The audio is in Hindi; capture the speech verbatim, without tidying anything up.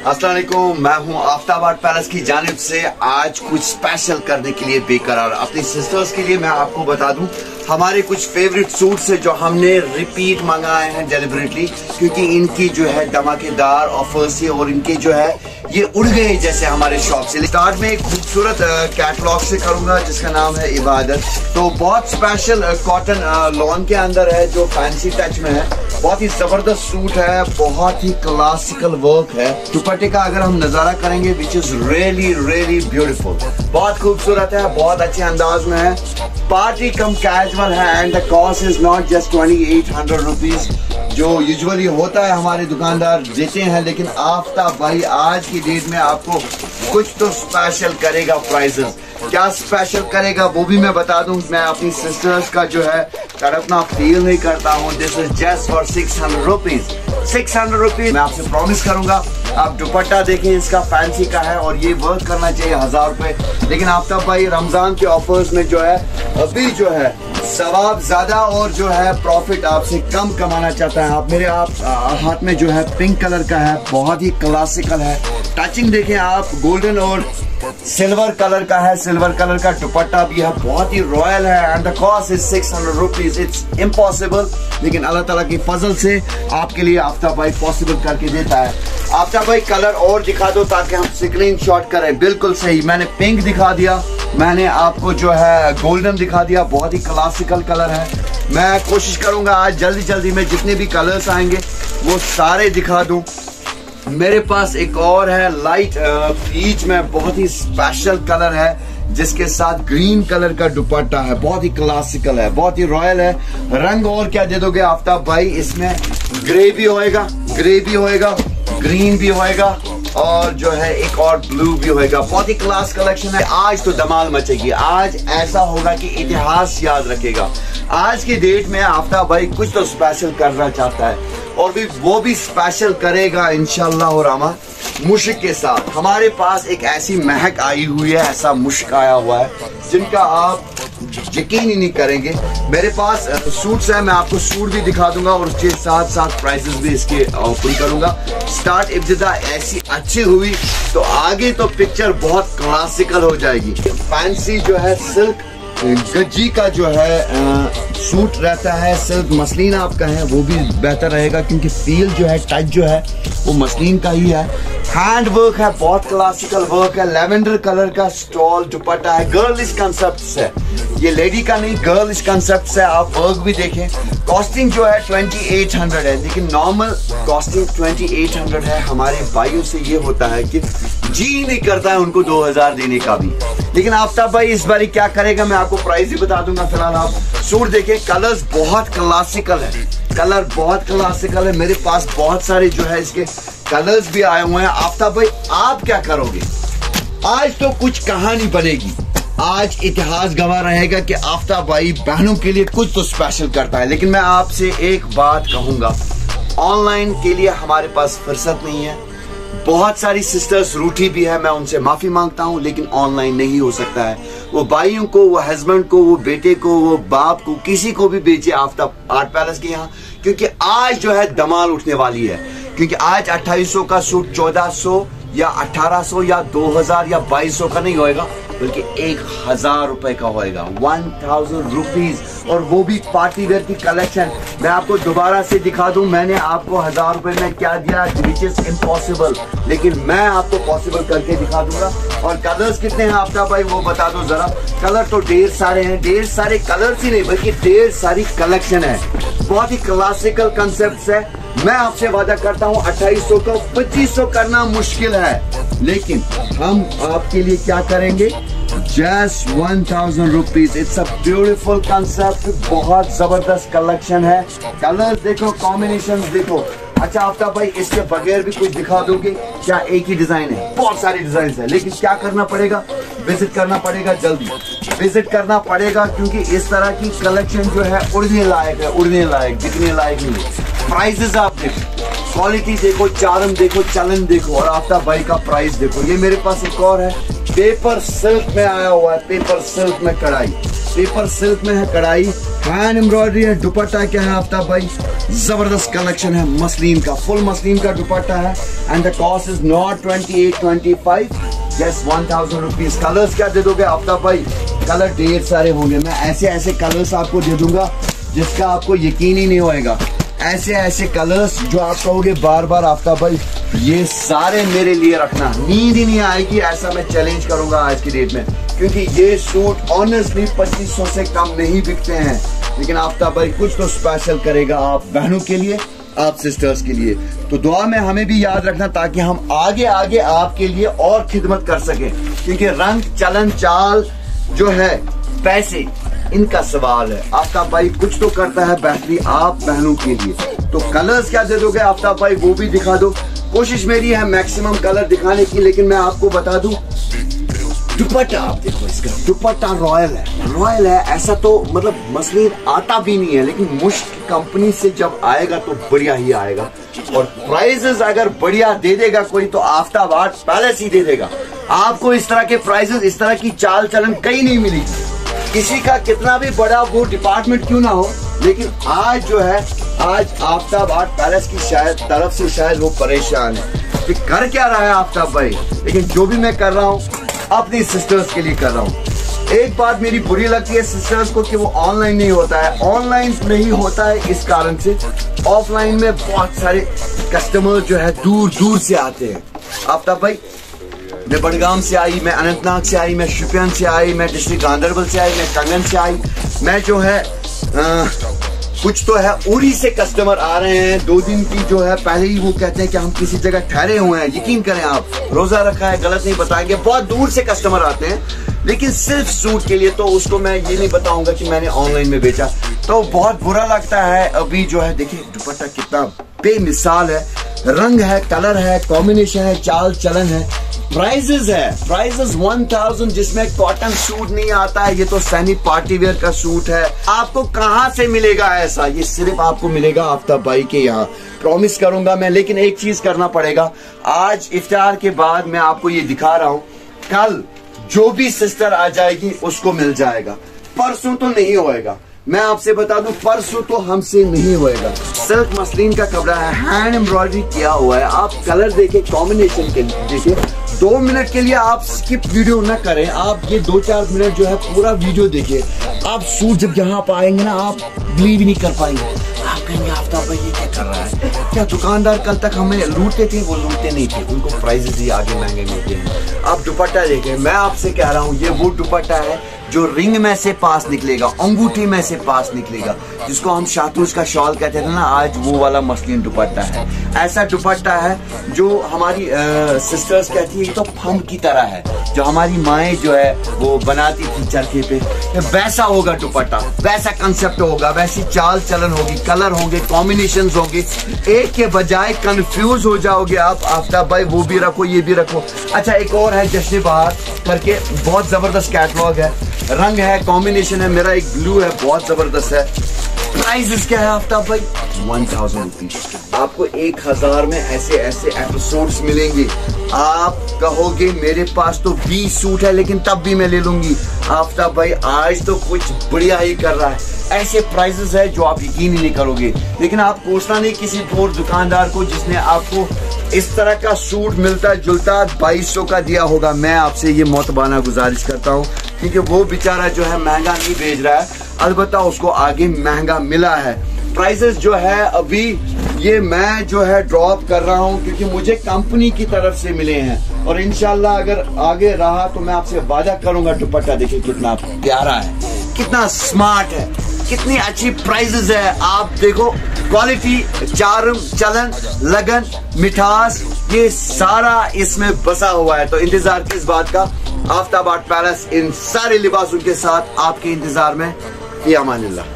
अस्सलाम वालेकुम, मैं हूं आफ्ताब आर्ट पैलेस की जानिब से आज कुछ स्पेशल करने के लिए बेकरार अपनी सिस्टर्स के लिए मैं आपको बता दूं हमारे कुछ फेवरेट सूट्स है जो हमने रिपीट मंगाए हैं डेलिबरेटली, क्योंकि इनकी जो है धमाकेदार ऑफर्स है और इनके जो है ये उड़ गए जैसे हमारे शॉप से। स्टार्ट में एक खूबसूरत कैटलॉग से करूंगा जिसका नाम है इबादत। तो बहुत स्पेशल कॉटन लॉन के अंदर है जो फैंसी टच में है, बहुत ही जबरदस्त सूट है, बहुत ही क्लासिकल वर्क है। दुपट्टे का अगर हम नजारा करेंगे which is really really beautiful, बहुत खूबसूरत है, बहुत अच्छे अंदाज में है, पार्टी कम कैजुअल है and the cost is not just twenty eight hundred rupees जो यूजुअली होता है हमारे दुकानदार देते हैं, लेकिन आफ्ताब भाई आज की डेट में आपको कुछ तो स्पेशल करेगा। प्राइसेस क्या स्पेशल करेगा वो भी मैं बता दूं। मैं अपनी सिस्टर्स का जो है तड़पना फील नहीं करता हूं। This is just for six hundred rupees six hundred rupees मैं आपसे प्रॉमिस करूंगा। आप दुपट्टा देखें, इसका फैंसी का है और ये वर्क करना चाहिए हजार रुपए, लेकिन आफ्ताब भाई रमजान के ऑफर्स में जो है अभी जो है सवाब ज्यादा और जो है प्रॉफिट आपसे कम कमाना चाहता है। आप मेरे आप हाथ में जो है पिंक कलर का है, बहुत ही क्लासिकल है। टचिंग देखें आप, गोल्डन और सिल्वर कलर का है, सिल्वर कलर का दुपट्टा भी है, बहुत ही रॉयल है and the cost is six hundred rupees. It's impossible, लेकिन अल्लाह ताला की फजल से आपके लिए आफ्ताब भाई पॉसिबल करके देता है। आफ्ताब भाई कलर और दिखा दो ताकि हम स्क्रीन शॉट करें। बिल्कुल सही, मैंने पिंक दिखा दिया, मैंने आपको जो है गोल्डन दिखा दिया, बहुत ही क्लासिकल कलर है। मैं कोशिश करूंगा आज जल्दी जल्दी में जितने भी कलर्स आएंगे वो सारे दिखा दूं। मेरे पास एक और है लाइट पीच में, बहुत ही स्पेशल कलर है जिसके साथ ग्रीन कलर का दुपट्टा है, बहुत ही क्लासिकल है, बहुत ही रॉयल है। रंग और क्या दे दोगे आफ्ताब भाई, इसमें ग्रे भी होएगा, ग्रे भी होएगा, ग्रीन भी होएगा और जो है एक और ब्लू भी होएगा। बहुत ही क्लास कलेक्शन है। आज तो धमाल मचेगी, आज ऐसा होगा कि इतिहास याद रखेगा। आज की डेट में आफ्ताब भाई कुछ तो स्पेशल करना चाहता है और भी वो भी स्पेशल करेगा इंशाल्लाह और रहमान मुश्क के साथ। हमारे पास एक ऐसी महक आई हुई है, ऐसा मुश्क आया हुआ है जिनका आप यकीन ही नहीं करेंगे। मेरे पास सूट्स है, मैं आपको सूट भी दिखा दूंगा और उसके साथ साथ प्राइसेस भी इसके ऑफर करूंगा। स्टार्ट इब्तिदा ऐसी अच्छी हुई तो आगे तो पिक्चर बहुत क्लासिकल हो जाएगी। फैंसी जो है सिल्क गज्जी का जो है आ, सूट रहता है, सिल्क मसलिन आपका है वो भी बेहतर रहेगा क्योंकि फील जो है टच जो है वो मसलिन का ही है। हैंड वर्क है, बहुत क्लासिकल वर्क है, लेवेंडर कलर का स्टॉल दुपट्टा है, गर्लिश कंसेप्ट है, ये लेडी का नहीं गर्लिश कंसेप्ट है। आप वर्क भी देखें। कॉस्टिंग जो है ट्वेंटी एट हंड्रेड है, लेकिन normal costing twenty eight hundred है। हमारे भाइयों से ये होता है कि जी नहीं करता है उनको दो हजार देने का भी, लेकिन आफ्ताब भाई इस बार क्या करेगा मैं आपको प्राइस ही बता दूंगा। फिलहाल आप सूट देखें, कलर्स बहुत क्लासिकल है, कलर बहुत क्लासिकल है। मेरे पास बहुत सारे जो है इसके कलर्स भी आए हुए हैं। आफ्ताब भाई आप क्या करोगे, आज तो कुछ कहानी बनेगी, आज इतिहास गवाह रहेगा कि आफ्ताब भाई बहनों के लिए कुछ तो स्पेशल करता है। लेकिन मैं आपसे एक बात कहूंगा, ऑनलाइन के लिए हमारे पास फुर्सत नहीं है। बहुत सारी सिस्टर्स रूठी भी है, मैं उनसे माफी मांगता हूं, लेकिन ऑनलाइन नहीं हो सकता है। वो भाइयों को, वो हस्बैंड को, वो बेटे को, वो बाप को, किसी को भी भेजिए आफ्ताब आर्ट पैलेस के यहाँ, क्योंकि आज जो है धमाल उठने वाली है। क्योंकि आज अट्ठाईस सौ का सूट चौदह सौ या अठारह सौ या दो हजार या बाईस सौ का नहीं होएगा, बल्कि एक हजार रुपए का होएगा, वन थाउजेंड रुपीज, और वो भी पार्टी वेयर की कलेक्शन। मैं आपको दोबारा से दिखा दूं, मैंने आपको हजार रुपए में क्या दिया विच इज इम्पॉसिबल, लेकिन मैं आपको पॉसिबल करके दिखा दूंगा। और कलर्स कितने हैं आफ्ताब भाई वो बता दो जरा। कलर तो ढेर सारे हैं, ढेर सारे कलर्स ही नहीं बल्कि ढेर सारी कलेक्शन है, बहुत ही क्लासिकल कंसेप्ट है। मैं आपसे वादा करता हूं अट्ठाईस सौ को पच्चीस सौ करना मुश्किल है, लेकिन हम आपके लिए क्या करेंगे, just one thousand rupees. It's a beautiful concept, बहुत जबरदस्त कलेक्शन है। कलर देखो, कॉम्बिनेशन देखो। अच्छा आफ्ताब भाई इसके बगैर भी कुछ दिखा दोगे क्या? एक ही डिजाइन है, बहुत सारी डिजाइन है, लेकिन क्या करना पड़ेगा, विजिट करना पड़ेगा, जल्दी विजिट करना पड़ेगा, क्योंकि इस तरह की कलेक्शन जो है उड़ने लायक है, उड़ने लायक, दिखने लायक नहीं। प्राइसेस आप देखो, क्वालिटी देखो, चार्म देखो, चलन देखो, और आफ्ताब भाई का प्राइस देखो। ये मेरे पास एक और है, पेपर सिल्क में आया हुआ है, पेपर सिल्क में कढ़ाई, पेपर सिल्क में है कढ़ाई, हैंड एम्ब्रॉयडरी है। दुपट्टा क्या है आफ्ताब भाई, जबरदस्त कलेक्शन है मसलिन का, फुल मसलिन का दुपट्टा है। And the cost is not twenty eight twenty five, just one thousand rupees. Colours क्या दे दोगे आफ्ताब भाई, कलर ढेर सारे होंगे। मैं ऐसे ऐसे कलर्स आपको दे दूंगा जिसका आपको यकीन ही नहीं होएगा। ऐसे ऐसे कलर्स जो आप कहोगे बार बार आफ्ताब भाई ये सारे मेरे लिए रखना, नींद ही नहीं आएगी। ऐसा मैं चैलेंज करूंगा आज की डेट में, क्योंकि ये सूट ऑनेस्टली पच्चीस सौ से कम नहीं बिकते हैं। लेकिन आफ्ताब भाई कुछ तो स्पेशल करेगा आप बहनों के लिए, आप सिस्टर्स के लिए। तो दुआ में हमें भी याद रखना ताकि हम आगे आगे आपके लिए और खिदमत कर सके, क्योंकि रंग चलन चाल जो है पैसे इनका सवाल है। आफ्ताब भाई कुछ तो करता है बेहतरी आप बहनों के लिए। तो कलर्स क्या दे दोगे आफ्ताब भाई, वो भी दिखा दो। कोशिश मेरी है मैक्सिमम कलर दिखाने की, लेकिन मैं आपको बता दूं दुपट्टा आप देखो, इसका दुपट्टा रॉयल है, रॉयल है। ऐसा तो मतलब मसलिन आता भी नहीं है, लेकिन मुश्क कंपनी से जब आएगा तो बढ़िया ही आएगा। और प्राइजेस अगर बढ़िया दे देगा कोई तो आफ्ताब आर्ट पैलेस ही दे देगा आपको। इस तरह के प्राइजेस, इस तरह की चाल चलन कहीं नहीं मिली। किसी का कितना भी बड़ा वो डिपार्टमेंट क्यों ना हो, लेकिन आज जो है, आज आफ्ताब आर्ट पैलेस की शायद तरफ से शायद वो परेशान है कि कर क्या रहा है आफ्ताब भाई। लेकिन जो भी मैं कर रहा हूँ अपनी सिस्टर्स के लिए कर रहा हूँ। एक बात मेरी बुरी लगती है सिस्टर्स को कि वो ऑनलाइन नहीं होता है। ऑनलाइन नहीं होता है इस कारण से, ऑफलाइन में बहुत सारे कस्टमर जो है दूर दूर से आते हैं। आफ्ताब भाई मैं बडगाम से आई, मैं अनंतनाग से आई, मैं शुपियान से आई, मैं डिस्ट्रिक्ट गांधरबल से आई, मैं कंगन से आई, मैं जो है आ, कुछ तो है उरी से कस्टमर आ रहे हैं। दो दिन की जो है पहले ही वो कहते हैं कि हम किसी जगह ठहरे हुए हैं। यकीन करें आप, रोजा रखा है, गलत नहीं बताएंगे। बहुत दूर से कस्टमर आते हैं, लेकिन सिर्फ सूट के लिए। तो उसको मैं ये नहीं बताऊंगा कि मैंने ऑनलाइन में बेचा। तो बहुत बुरा लगता है। अभी जो है देखिए दुपट्टा कितना बेमिसाल है, रंग है, कलर है, कॉम्बिनेशन है, चाल चलन है। प्राइजेस है, प्राइजेस वन थाउजेंड, जिसमें कॉटन सूट नहीं आता है। ये तो सैनी पार्टी वेयर का सूट है। आपको कहां से मिलेगा ऐसा, ये सिर्फ आपको मिलेगा आफ्ताब भाई के यहाँ। प्रॉमिस करूंगा मैं, लेकिन एक चीज करना पड़ेगा। आज इफ्तार के बाद मैं आपको ये दिखा रहा हूँ, कल जो भी सिस्टर आ जाएगी उसको मिल जाएगा। परसों तो नहीं होएगा, मैं आपसे बता दूं, परसों तो हमसे नहीं होएगा। सिल्क मसलिन का कपड़ा है, हैंड एम्ब्रॉयडरी किया हुआ है। आप कलर देखे, कॉम्बिनेशन के देखिए। दो मिनट के लिए आप स्किप वीडियो ना करें, आप ये दो चार मिनट जो है पूरा वीडियो देखिए। आप सूट जब यहाँ पाएंगे ना, आप बिलीव नहीं कर पाएंगे। आप कहेंगे आफ्ताब भाई ये क्या कर रहा है, क्या दुकानदार कल तक हमें लूटते थे? वो लूटते नहीं थे, उनको प्राइजेस ही आगे महंगे मिलते हैं। आप दुपट्टा देखें, मैं आपसे कह रहा हूँ ये वो दुपट्टा है जो रिंग में से पास निकलेगा, अंगूठी में से पास निकलेगा, जिसको हम शातूस का शॉल कहते थे ना, आज वो वाला मसलिन दुपट्टा है। ऐसा दुपट्टा है जो हमारी आ, सिस्टर्स कहती है तो फम की तरह है, जो हमारी माएँ जो है वो बनाती थी चरखे पे। वैसा होगा दुपट्टा, वैसा कंसेप्ट होगा, वैसी चाल चलन होगी, कलर होंगे, कॉम्बिनेशन होंगे। एक के बजाय कंफ्यूज हो जाओगे आप। आफ्ताब भाई वो भी रखो, ये भी रखो। अच्छा एक और है जश्न बहार करके, बहुत जबरदस्त कैटलॉग है, रंग है, कॉम्बिनेशन है। मेरा एक ब्लू है, बहुत जबरदस्त है। प्राइस क्या है आफ्ताब भाई? One thousand rupees. आपको एक हजार में ऐसे ऐसे एपिसोड्स मिलेंगे। आप कहोगे मेरे पास तो बीस सूट है, लेकिन तब भी मैं ले लूंगी। आफ्ताब भाई आज तो कुछ बढ़िया ही कर रहा है। ऐसे प्राइसेस है जो आप यकीन ही नहीं करोगे। लेकिन आप पूछना नहीं किसी और दुकानदार को जिसने आपको इस तरह का सूट मिलता जुलता बाईस सौ का दिया होगा। मैं आपसे ये मोतबाना गुजारिश करता हूँ, क्योंकि वो बेचारा जो है महंगा नहीं बेच रहा है, अलबत्ता उसको आगे महंगा मिला है। प्राइसेस जो है अभी ये मैं जो है ड्रॉप कर रहा हूँ, क्योंकि मुझे कंपनी की तरफ से मिले हैं। और इंशाल्लाह अगर आगे रहा तो मैं आपसे वादा करूंगा। दुपट्टा देखिए कितना प्यारा है, कितना स्मार्ट है, कितनी अच्छी प्राइसेस है। आप देखो क्वालिटी, चार्म, चलन, लगन, मिठास, ये सारा इसमें बसा हुआ है। तो इंतजार किस बात का? आफ्ताब आर्ट पैलेस इन सारे लिबासों के साथ आपके इंतजार में। फी अमानिल्लाह।